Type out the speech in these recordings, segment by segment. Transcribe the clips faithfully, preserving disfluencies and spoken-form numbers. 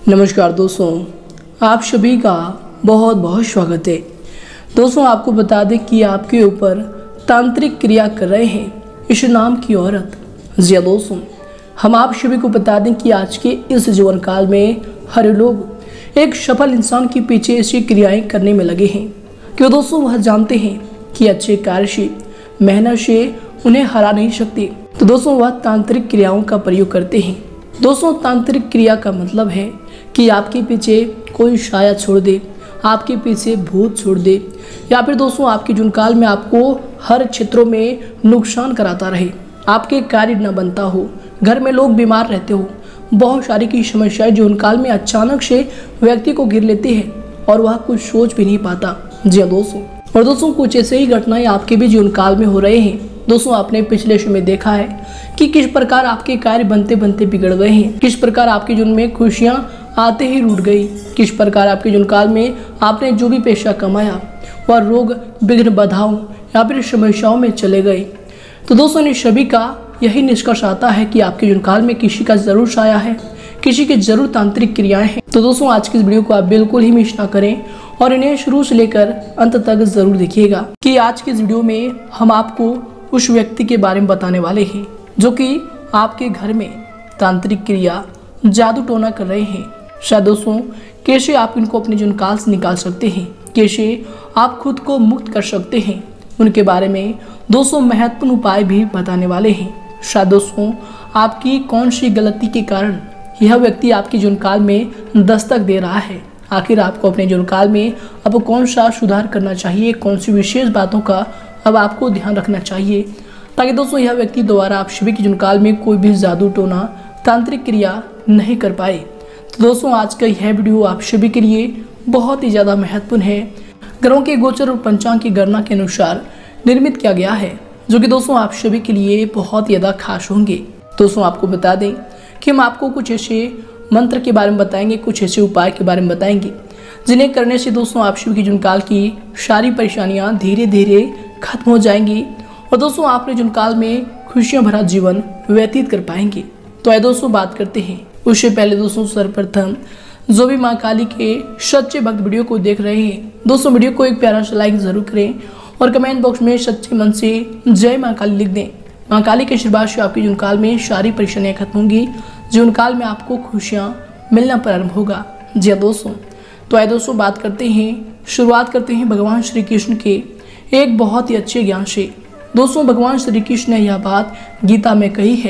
नमस्कार दोस्तों, आप सभी का बहुत बहुत स्वागत है। दोस्तों, आपको बता दें कि आपके ऊपर तांत्रिक क्रिया कर रहे हैं इस नाम की औरत। जी हाँ दोस्तों, हम आप सभी को बता दें कि आज के इस जीवन काल में हर लोग एक सफल इंसान के पीछे ऐसी क्रियाएं करने में लगे हैं क्यों दोस्तों वह जानते हैं कि अच्छे कार्य से, मेहनत से उन्हें हरा नहीं सकते। तो दोस्तों वह तांत्रिक क्रियाओं का प्रयोग करते हैं। दोस्तों, तांत्रिक क्रिया का मतलब है कि आपके पीछे कोई साया छोड़ दे, आपके पीछे भूत छोड़ दे, या फिर दोस्तों आपके जीवन काल में आपको हर क्षेत्रों में नुकसान कराता रहे, आपके कार्य न बनता हो, घर में लोग बीमार रहते हो, बहुत सारी की समस्याएं जीवन काल में अचानक से व्यक्ति को घिर लेती है और वह कुछ सोच भी नहीं पाता। जी हाँ दोस्तों, और दोस्तों कुछ ऐसे ही घटनाएं आपके भी जीवन काल में हो रहे हैं। दोस्तों, आपने पिछले समय देखा है कि किस प्रकार आपके कार्य बनते बनते बिगड़ गए हैं, किस प्रकार आपके जीवन में खुशियां आते ही रूठ गई, किस प्रकार आपके जीवन काल में आपने जो भी पैसा कमाया वह रोग, विघ्न, बाधाओं या फिर समस्याओं में चले गए। तो दोस्तों, इन सभी का यही निष्कर्ष आता है कि आपके जीवन काल में किसी का जरूर साया है, किसी के जरूर तांत्रिक क्रियाएं हैं। तो दोस्तों, आज की इस वीडियो को आप बिल्कुल ही मिस ना करें और इन्हें शुरू से लेकर अंत तक जरूर देखिएगा कि आज की इस वीडियो में हम आपको उस व्यक्ति के बारे में बताने वाले हैं जो कि आपके घर में तांत्रिक क्रिया, जादू टोना कर रहे हैं। शायद दोस्तों कैसे आप इनको अपने जीवन काल से निकाल सकते हैं, कैसे आप खुद को मुक्त कर सकते हैं, उनके बारे में दोस्तों महत्वपूर्ण उपाय भी बताने वाले हैं। शायद दोस्तों आपकी कौन सी गलती के कारण यह व्यक्ति आपके जीवन काल में दस्तक दे रहा है, आखिर आपको अपने जीवन काल में अब कौन सा सुधार करना चाहिए, कौन सी विशेष बातों का अब आपको ध्यान रखना चाहिए ताकि दोस्तों यह व्यक्ति दोबारा आप सभी के जीवन काल में कोई भी जादू टोना, तांत्रिक क्रिया नहीं कर पाए। तो दोस्तों आज का यह वीडियो आप सभी के लिए बहुत ही ज़्यादा महत्वपूर्ण है। ग्रहों के गोचर और पंचांग की गणना के अनुसार निर्मित किया गया है, जो कि दोस्तों आप सभी के लिए बहुत ही ज़्यादा खास होंगे। दोस्तों आपको बता दें कि हम आपको कुछ ऐसे मंत्र के बारे में बताएंगे, कुछ ऐसे उपाय के बारे में बताएंगे जिन्हें करने से दोस्तों आप सभी के जीवन काल की सारी परेशानियाँ धीरे धीरे खत्म हो जाएंगी और दोस्तों आप अपने जीवन काल में खुशियाँ भरा जीवन व्यतीत कर पाएंगे। तो आइए दोस्तों बात करते हैं। उससे पहले दोस्तों सर्वप्रथम जो भी माँ काली के सच्चे भक्त वीडियो को देख रहे हैं, दोस्तों वीडियो को एक प्यारा सा लाइक जरूर करें और कमेंट बॉक्स में सच्चे मन से जय माँ काली लिख दें। माँ काली के आशीर्वाद से आपके जीवन काल में सारी परेशानियाँ खत्म होंगी, जीवन काल में आपको खुशियाँ मिलना प्रारंभ होगा। जी हाँ दोस्तों, तो आइए दोस्तों बात करते हैं, शुरुआत करते हैं भगवान श्री कृष्ण के एक बहुत ही अच्छे ज्ञान से। दोस्तों भगवान श्री कृष्ण ने यह बात गीता में कही है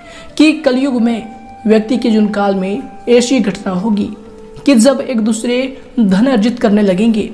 कि कलयुग में व्यक्ति के जीवन काल में ऐसी घटना होगी कि जब एक दूसरे धन अर्जित करने लगेंगे,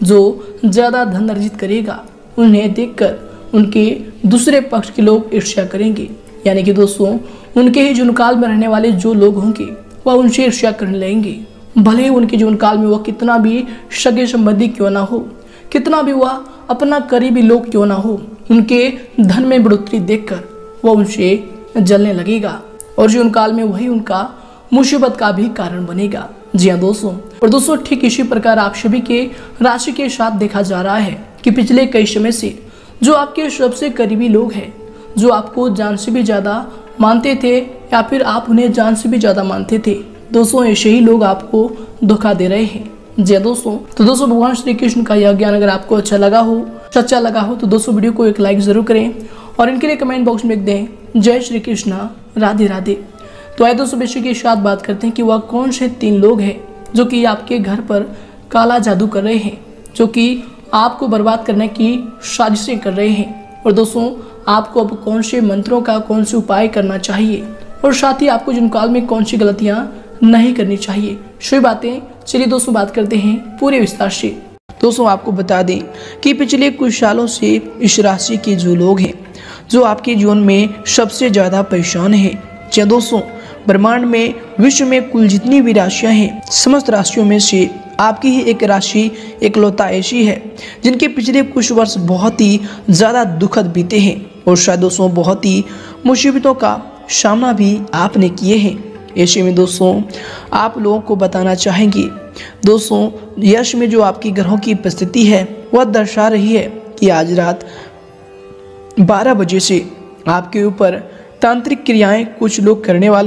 जो ज़्यादा धन अर्जित करेगा उन्हें देखकर उनके दूसरे पक्ष के लोग ईर्ष्या करेंगे। यानी कि दोस्तों उनके ही जीवन काल में रहने वाले जो लोग होंगे वह उनसे ईर्ष्या करने लगेंगे, भले ही उनके जीवन काल में वह कितना भी सगे संबंधी क्यों ना हो, कितना भी वह अपना करीबी लोग क्यों ना हो, उनके धन में बढ़ोतरी देखकर वह उनसे जलने लगेगा और जीवन काल में वही उनका मुसीबत का भी कारण बनेगा। जी हाँ दोस्तों, और दोस्तों ठीक इसी प्रकार आप सभी के राशि के साथ देखा जा रहा है कि पिछले कई समय से जो आपके सबसे करीबी लोग हैं, जो आपको जान से भी ज़्यादा मानते थे या फिर आप उन्हें जान से भी ज़्यादा मानते थे, दोस्तों ऐसे ही लोग आपको धोखा दे रहे हैं। जी दोस्तों, तो दोस्तों भगवान श्री कृष्ण का यह ज्ञान अगर आपको अच्छा लगा हो, सच्चा लगा हो, तो दोस्तों वीडियो को एक लाइक जरूर करें और इनके लिए कमेंट बॉक्स में लिख दें जय श्री कृष्ण, राधे राधे। तो आइए दोस्तों विषय के साथ बात करते हैं कि वह कौन से तीन लोग हैं जो कि आपके घर पर काला जादू कर रहे हैं, जो कि आपको बर्बाद करने की साजिशें कर रहे हैं। और दोस्तों आपको अब कौन से मंत्रों का कौन से उपाय करना चाहिए और साथ ही आपको जीवन काल में कौन सी गलतियाँ नहीं करनी चाहिए, सही बातें चलिए दोस्तों बात करते हैं पूरे विस्तार से। दोस्तों आपको बता दें कि पिछले कुछ सालों से इस राशि के जो लोग हैं जो आपके जीवन में सबसे ज़्यादा परेशान हैं। क्या दोस्तों ब्रह्मांड में, विश्व में कुल जितनी भी राशियाँ हैं, समस्त राशियों में से आपकी ही एक राशि एकलौता ऐसी है जिनके पिछले कुछ वर्ष बहुत ही ज़्यादा दुखद बीते हैं और शायद दोस्तों बहुत ही मुसीबतों का सामना भी आपने किए हैं। ऐसे में दोस्तों आप लोगों को बताना चाहेंगे, दोस्तों यश में जो आपकी ग्रहों की उपस्थिति है वह दर्शा रही है कि आज रात बारह बजे से आपके ऊपर तांत्रिक क्रियाएं कुछ लोग करने वाले हैं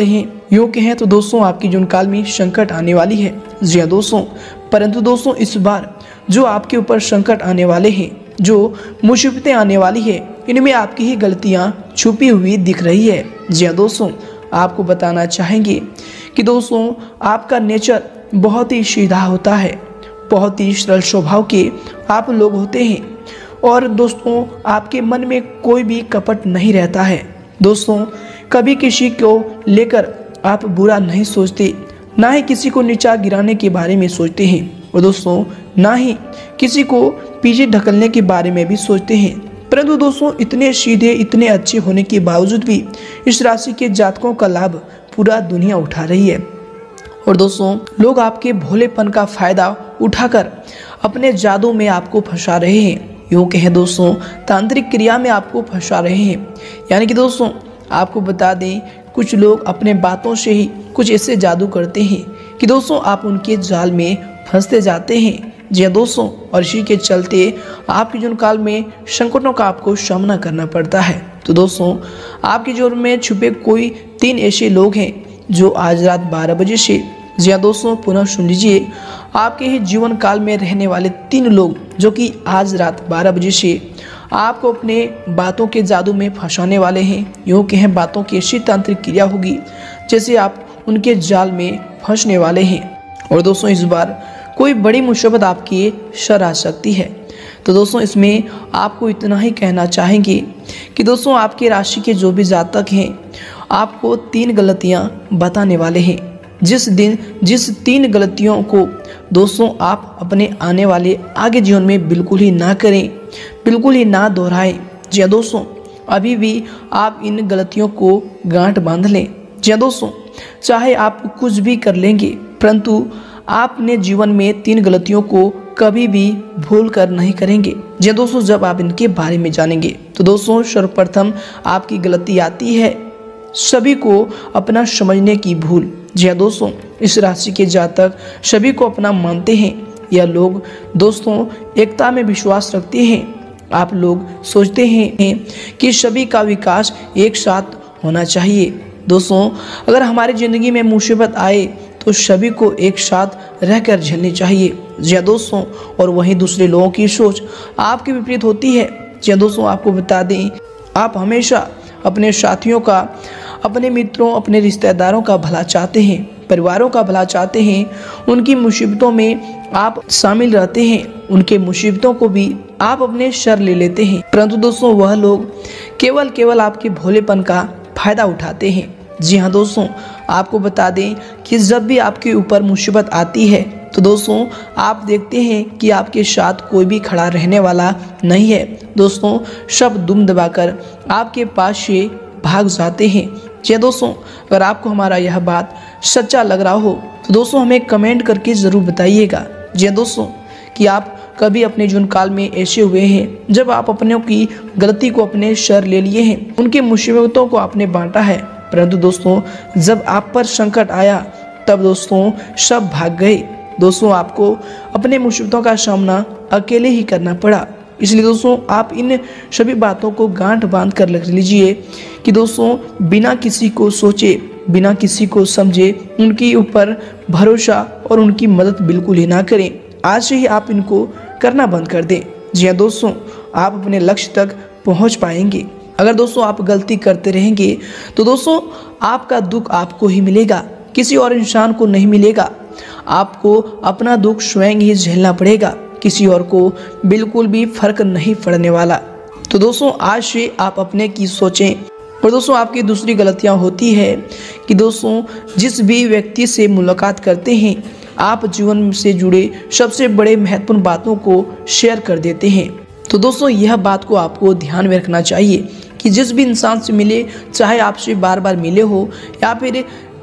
यूँ कहें तो दोस्तों आपकी जीवन काल में संकट आने वाली है। जी हाँ दोस्तों, परंतु दोस्तों इस बार जो आपके ऊपर संकट आने वाले हैं, जो मुसीबतें आने वाली है, इनमें आपकी ही गलतियां छुपी हुई दिख रही है। जी हाँ दोस्तों, आपको बताना चाहेंगे कि दोस्तों आपका नेचर बहुत ही सीधा होता है, बहुत ही सरल स्वभाव के आप लोग होते हैं और दोस्तों आपके मन में कोई भी कपट नहीं रहता है। दोस्तों कभी किसी को लेकर आप बुरा नहीं सोचते, ना ही किसी को नीचा गिराने के बारे में सोचते हैं और दोस्तों ना ही किसी को पीछे ढकलने के बारे में भी सोचते हैं। परंतु दोस्तों इतने सीधे, इतने अच्छे होने के बावजूद भी इस राशि के जातकों का लाभ पूरा दुनिया उठा रही है और दोस्तों लोग आपके भोलेपन का फायदा उठाकर अपने जादू में आपको फंसा रहे हैं। यूँ कहें दोस्तों तांत्रिक क्रिया में आपको फंसा रहे हैं। यानी कि दोस्तों आपको बता दें, कुछ लोग अपने बातों से ही कुछ ऐसे जादू करते हैं कि दोस्तों आप उनके जाल में फंसते जाते हैं। जी हाँ दोस्तों, और इसी के चलते आपके जीवन काल में संकटों का आपको सामना करना पड़ता है। तो दोस्तों आपके जीवन में छुपे कोई तीन ऐसे लोग हैं जो आज रात बारह बजे से, जी हाँ दोस्तों पुनः सुन लीजिए, आपके ही जीवन काल में रहने वाले तीन लोग जो कि आज रात बारह बजे से आपको अपने बातों के जादू में फंसाने वाले हैं। यूँ कहें बातों की ऐसी तांत्रिक क्रिया होगी जैसे आप उनके जाल में फंसने वाले हैं और दोस्तों इस बार कोई बड़ी मुसीबत आपकी सर आ सकती है। तो दोस्तों इसमें आपको इतना ही कहना चाहेंगे कि दोस्तों आपके राशि के जो भी जातक हैं आपको तीन गलतियां बताने वाले हैं। जिस दिन जिस तीन गलतियों को दोस्तों आप अपने आने वाले आगे जीवन में बिल्कुल ही ना करें, बिल्कुल ही ना दोहराएं। जी हाँ दोस्तों, अभी भी आप इन गलतियों को गांठ बांध लें। जी हाँ दोस्तों, चाहे आप कुछ भी कर लेंगे परंतु आपने जीवन में तीन गलतियों को कभी भी भूल कर नहीं करेंगे। जी दोस्तों, जब आप इनके बारे में जानेंगे तो दोस्तों सर्वप्रथम आपकी गलती आती है सभी को अपना समझने की भूल। जी हाँ दोस्तों, इस राशि के जातक सभी को अपना मानते हैं। यह लोग दोस्तों एकता में विश्वास रखते हैं। आप लोग सोचते हैं कि सभी का विकास एक साथ होना चाहिए। दोस्तों अगर हमारी ज़िंदगी में मुसीबत आए तो सभी को एक साथ रहकर झेलनी चाहिए। जी हाँ दोस्तों, और वहीं दूसरे लोगों की सोच आपके विपरीत होती है। जी हाँ दोस्तों, आपको बता दें आप हमेशा अपने साथियों का, अपने मित्रों, अपने रिश्तेदारों का भला चाहते हैं, परिवारों का भला चाहते हैं। उनकी मुसीबतों में आप शामिल रहते हैं, उनके मुसीबतों को भी आप अपने सर ले लेते हैं। परंतु दोस्तों वह लोग केवल केवल आपके भोलेपन का फायदा उठाते हैं। जी हाँ दोस्तों, आपको बता दें कि जब भी आपके ऊपर मुसीबत आती है तो दोस्तों आप देखते हैं कि आपके साथ कोई भी खड़ा रहने वाला नहीं है। दोस्तों सब दुम दबाकर आपके पास से भाग जाते हैं। जी दोस्तों, अगर आपको हमारा यह बात सच्चा लग रहा हो तो दोस्तों हमें कमेंट करके ज़रूर बताइएगा। जी दोस्तों, कि आप कभी अपने जीवन काल में ऐसे हुए हैं जब आप अपनों की गलती को अपने सर ले लिए हैं, उनके मुसीबतों को आपने बांटा है, परंतु दोस्तों जब आप पर संकट आया तब दोस्तों सब भाग गए। दोस्तों आपको अपने मुसीबतों का सामना अकेले ही करना पड़ा। इसलिए दोस्तों आप इन सभी बातों को गांठ बांध कर रख लीजिए कि दोस्तों बिना किसी को सोचे, बिना किसी को समझे उनके ऊपर भरोसा और उनकी मदद बिल्कुल ही ना करें। आज से ही आप इनको करना बंद कर दें। जी हाँ दोस्तों, आप अपने लक्ष्य तक पहुंच पाएंगे। अगर दोस्तों आप गलती करते रहेंगे तो दोस्तों आपका दुख आपको ही मिलेगा, किसी और इंसान को नहीं मिलेगा। आपको अपना दुख स्वयं ही झेलना पड़ेगा, किसी और को बिल्कुल भी फर्क नहीं पड़ने वाला। तो दोस्तों आज से आप अपने की सोचें। और दोस्तों आपकी दूसरी गलतियां होती है कि दोस्तों जिस भी व्यक्ति से मुलाकात करते हैं आप जीवन से जुड़े सबसे बड़े महत्वपूर्ण बातों को शेयर कर देते हैं। तो दोस्तों यह बात को आपको ध्यान में रखना चाहिए कि जिस भी इंसान से मिले, चाहे आपसे बार बार मिले हो या फिर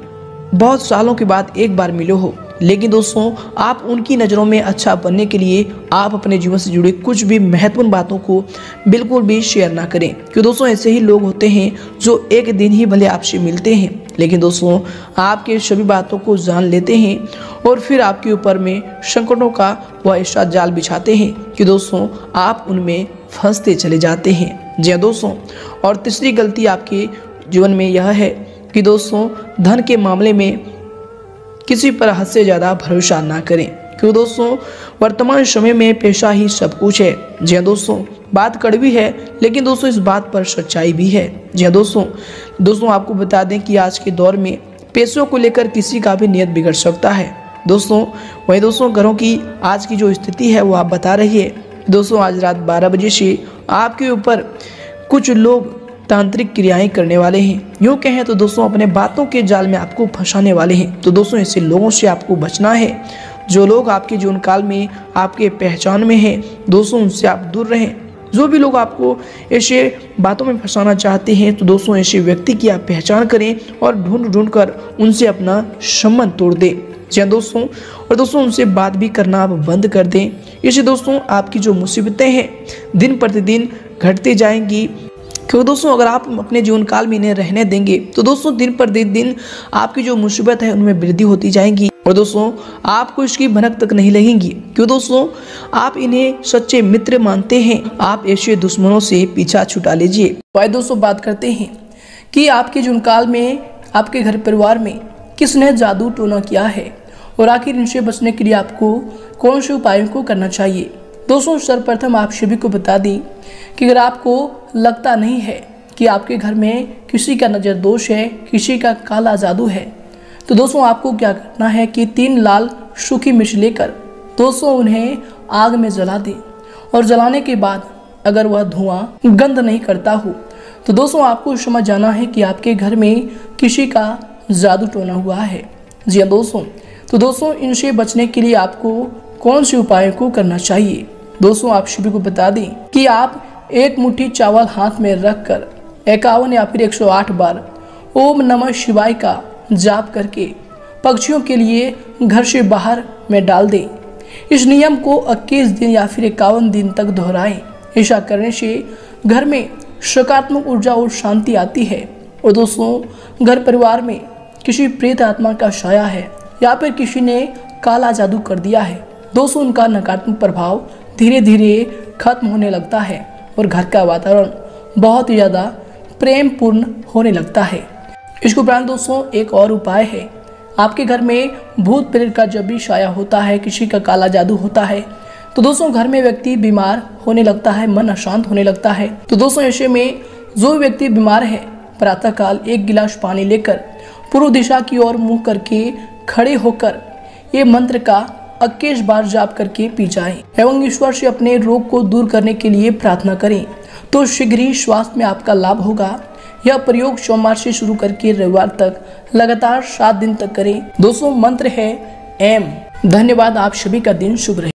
बहुत सालों के बाद एक बार मिले हो, लेकिन दोस्तों आप उनकी नज़रों में अच्छा बनने के लिए आप अपने जीवन से जुड़े कुछ भी महत्वपूर्ण बातों को बिल्कुल भी शेयर ना करें। क्योंकि दोस्तों ऐसे ही लोग होते हैं जो एक दिन ही भले आपसे मिलते हैं लेकिन दोस्तों आपके सभी बातों को जान लेते हैं और फिर आपके ऊपर में संकटों का वह ऐसा जाल बिछाते हैं कि दोस्तों आप उनमें फंसते चले जाते हैं। जी हाँ दोस्तों, और तीसरी गलती आपके जीवन में यह है कि दोस्तों धन के मामले में किसी पर हद से ज़्यादा भरोसा ना करें, क्योंकि दोस्तों वर्तमान समय में पैसा ही सब कुछ है। जी हाँ दोस्तों, बात कड़वी है लेकिन दोस्तों इस बात पर सच्चाई भी है। जी हाँ दोस्तों दोस्तों आपको बता दें कि आज के दौर में पैसों को लेकर किसी का भी नियत बिगड़ सकता है। दोस्तों वही दोस्तों घरों की आज की जो स्थिति है वो आप बता रही है। दोस्तों आज रात बारह बजे से आपके ऊपर कुछ लोग तांत्रिक क्रियाएं करने वाले हैं। यूँ कहें तो दोस्तों अपने बातों के जाल में आपको फंसाने वाले हैं। तो दोस्तों ऐसे लोगों से आपको बचना है। जो लोग आपके जीवन काल में आपके पहचान में हैं दोस्तों उनसे आप दूर रहें। जो भी लोग आपको ऐसे बातों में फंसाना चाहते हैं तो दोस्तों ऐसे व्यक्ति की आप पहचान करें और ढूंढ ढूंढ कर उनसे अपना संबंध तोड़ दें। जी हाँ दोस्तों, और दोस्तों उनसे बात भी करना आप बंद कर दें। इससे दोस्तों आपकी जो मुसीबतें हैं दिन प्रतिदिन घटती जाएंगी, क्योंकि दोस्तों अगर आप अपने जीवन काल में इन्हें रहने देंगे तो दोस्तों दिन पर दिन दिन आपकी जो मुसीबत है उनमें वृद्धि होती जाएंगी और दोस्तों आपको इसकी भनक तक नहीं लगेंगी, क्यों दोस्तों आप इन्हें सच्चे मित्र मानते हैं। आप ऐसे दुश्मनों से पीछा छुटा लीजिए। भाई दोस्तों बात करते हैं कि आपके जीवन काल में आपके घर परिवार में किसने जादू टोना किया है और आखिर इनसे बचने के लिए आपको कौन से उपायों को करना चाहिए। दोस्तों सर्वप्रथम आप सभी को बता दी कि अगर आपको लगता नहीं है कि आपके घर में किसी का नज़र दोष है, किसी का काला जादू है, तो दोस्तों आपको क्या करना है कि तीन लाल सूखी मिर्च लेकर दोस्तों उन्हें आग में जला दें और जलाने के बाद अगर वह धुआं गंध नहीं करता हो तो दोस्तों आपको समझ जाना है कि आपके घर में किसी का जादू टोना हुआ है। जी हाँ दोस्तों, तो दोस्तों इनसे बचने के लिए आपको कौन से उपायों को करना चाहिए। दोस्तों आप सभी को बता दें कि आप एक मुट्ठी चावल हाथ में रखकर इक्यावन या फिर एक सौ आठ बार ओम नमः शिवाय का जाप करके पक्षियों के लिए घर से बाहर में डाल दें। इस नियम को इक्कीस दिन या फिर इक्यावन दिन तक दोहराएं। ऐसा करने से घर में सकारात्मक ऊर्जा और शांति आती है और दोस्तों घर परिवार में किसी प्रेत आत्मा का साया है या फिर किसी ने काला जादू कर दिया है दोस्तों उनका नकारात्मक प्रभाव धीरे धीरे खत्म होने लगता है और घर का वातावरण बहुत ही ज़्यादा प्रेम पूर्ण होने लगता है। इसके उपरांत दोस्तों एक और उपाय है। आपके घर में भूत प्रेत का जब भी साया होता है, किसी का काला जादू होता है तो दोस्तों घर में व्यक्ति बीमार होने लगता है, मन अशांत होने लगता है। तो दोस्तों ऐसे में जो व्यक्ति बीमार है प्रातःकाल एक गिलास पानी लेकर पूर्व दिशा की ओर मुंह करके खड़े होकर ये मंत्र का इक्कीस बार जाप करके पी जाएं एवं ईश्वर से अपने रोग को दूर करने के लिए प्रार्थना करें तो शीघ्र ही स्वास्थ्य में आपका लाभ होगा। यह प्रयोग सोमवार से शुरू करके रविवार तक लगातार सात दिन तक करें। दोस्तों मंत्र है एम। धन्यवाद। आप सभी का दिन शुभ रहे।